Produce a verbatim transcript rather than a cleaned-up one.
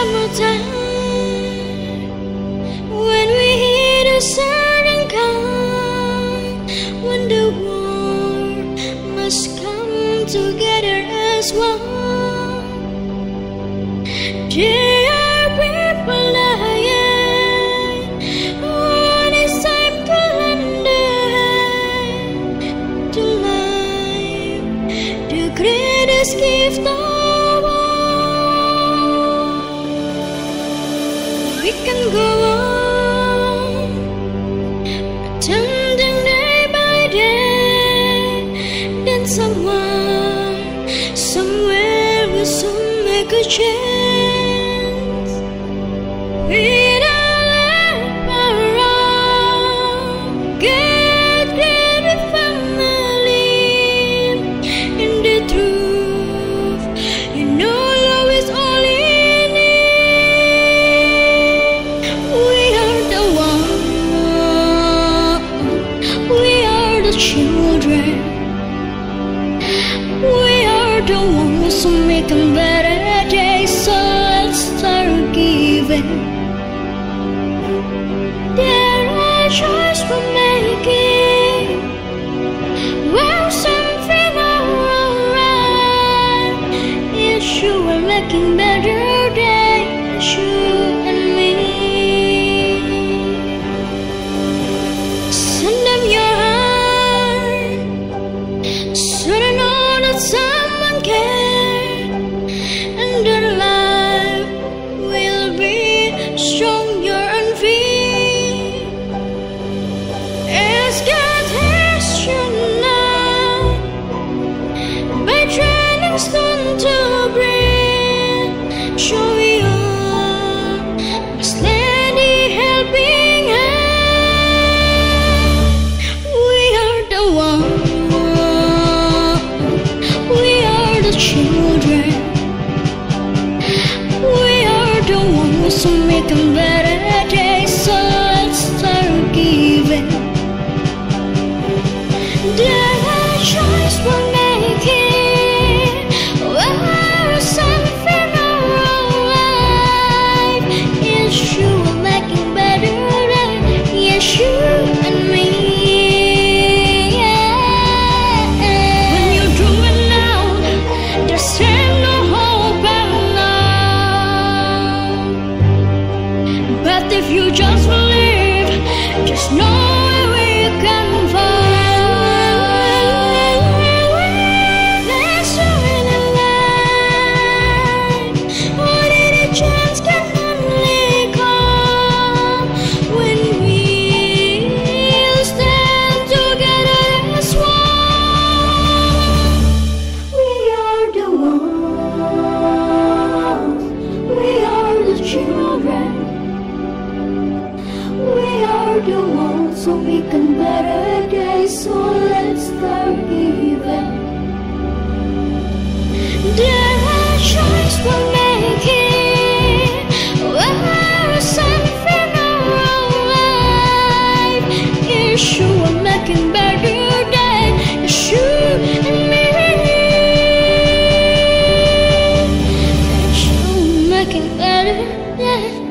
summertime, when we hear the certain calm, when the world must come together as one. There are people dying, when it's time to lend a hand to life, the greatest gift of all. We can go on pretending day by day, then someone somewhere will soon make a chance. We don't live around, get great family. In the truth, you know love is all in. Children, we are the ones who make a better day, so let's start giving. There are choices we're making, well, something alright. It's you are making better days, you and me. Send them your someone cares, and their life will be stronger and free. It's God has shown now by training stone to breathe. Show we all must lend a helping hand. We are the one. Children, we are the ones who make a better day, so let's start giving. There are choices we're making, well, something alright. Yes, you are making better day, yes, you and me. But if you just believe, just know where we can find. Let's do it alive. What any chance can only come when we stand together as one. We are the ones. We are the children. We are the ones who make a better day, so let's start giving. There are choices we're making, well, something alright. Yes, you are making better day, yes, you and me. Yes, you are making better day.